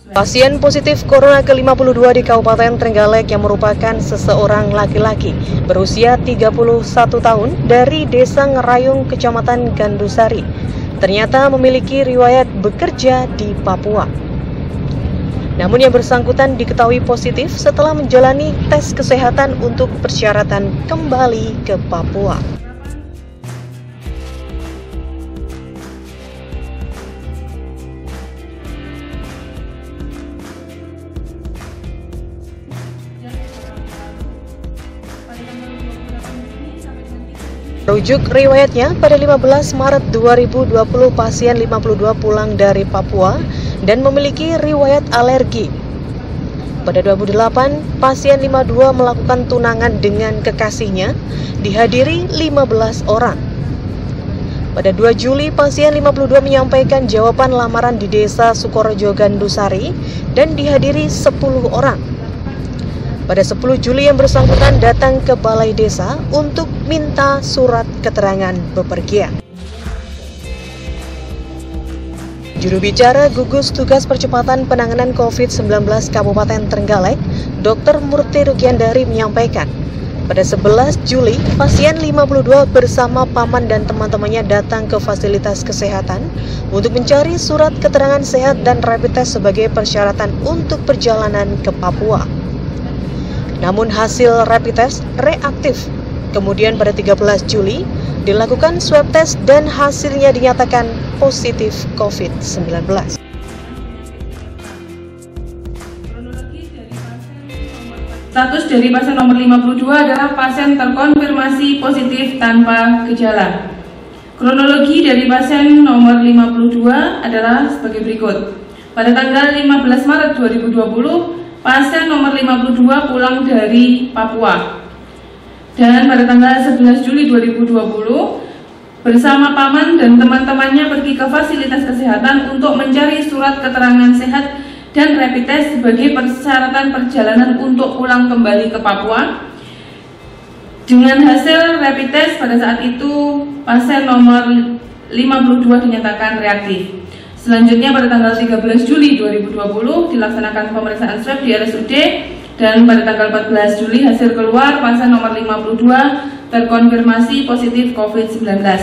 Pasien positif corona ke-52 di Kabupaten Trenggalek yang merupakan seseorang laki-laki berusia 31 tahun dari Desa Ngerayung, Kecamatan Gandusari, ternyata memiliki riwayat bekerja di Papua. Namun yang bersangkutan diketahui positif setelah menjalani tes kesehatan untuk persyaratan kembali ke Papua. Rujuk riwayatnya, pada 15 Maret 2020 pasien 52 pulang dari Papua dan memiliki riwayat alergi. Pada 2008, pasien 52 melakukan tunangan dengan kekasihnya, dihadiri 15 orang. Pada 2 Juli, pasien 52 menyampaikan jawaban lamaran di Desa Sukorejo Gandusari dan dihadiri 10 orang. Pada 10 Juli yang bersangkutan datang ke Balai Desa untuk minta surat keterangan bepergian. Juru bicara Gugus Tugas Percepatan Penanganan COVID-19 Kabupaten Trenggalek, Dr. Murti Rukiandari menyampaikan, pada 11 Juli, pasien 52 bersama paman dan teman-temannya datang ke fasilitas kesehatan untuk mencari surat keterangan sehat dan rapid test sebagai persyaratan untuk perjalanan ke Papua. Namun hasil rapid test reaktif. Kemudian pada 13 Juli dilakukan swab test dan hasilnya dinyatakan positif COVID-19. Status dari pasien nomor 52 adalah pasien terkonfirmasi positif tanpa gejala. Kronologi dari pasien nomor 52 adalah sebagai berikut. Pada tanggal 15 Maret 2020, pasien nomor 52 pulang dari Papua. Dan pada tanggal 11 Juli 2020, bersama paman dan teman-temannya pergi ke fasilitas kesehatan untuk mencari surat keterangan sehat dan rapid test sebagai persyaratan perjalanan untuk pulang kembali ke Papua. Dengan hasil rapid test pada saat itu, pasien nomor 52 dinyatakan reaktif. Selanjutnya pada tanggal 13 Juli 2020 dilaksanakan pemeriksaan swab di RSUD dan pada tanggal 14 Juli hasil keluar pasien nomor 52 terkonfirmasi positif COVID-19.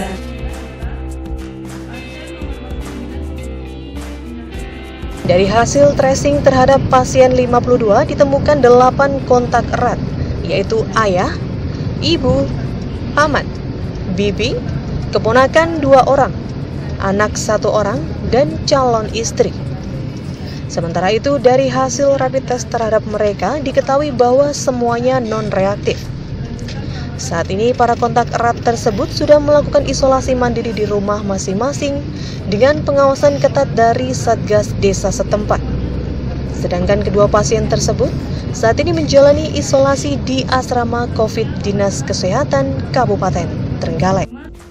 Dari hasil tracing terhadap pasien 52 ditemukan 8 kontak erat, yaitu ayah, ibu, paman, bibi, keponakan 2 orang, anak 1 orang, dan calon istri. Sementara itu, dari hasil rapid test terhadap mereka diketahui bahwa semuanya non-reaktif. Saat ini, para kontak erat tersebut sudah melakukan isolasi mandiri di rumah masing-masing dengan pengawasan ketat dari Satgas Desa setempat. Sedangkan kedua pasien tersebut saat ini menjalani isolasi di Asrama COVID Dinas Kesehatan Kabupaten Trenggalek.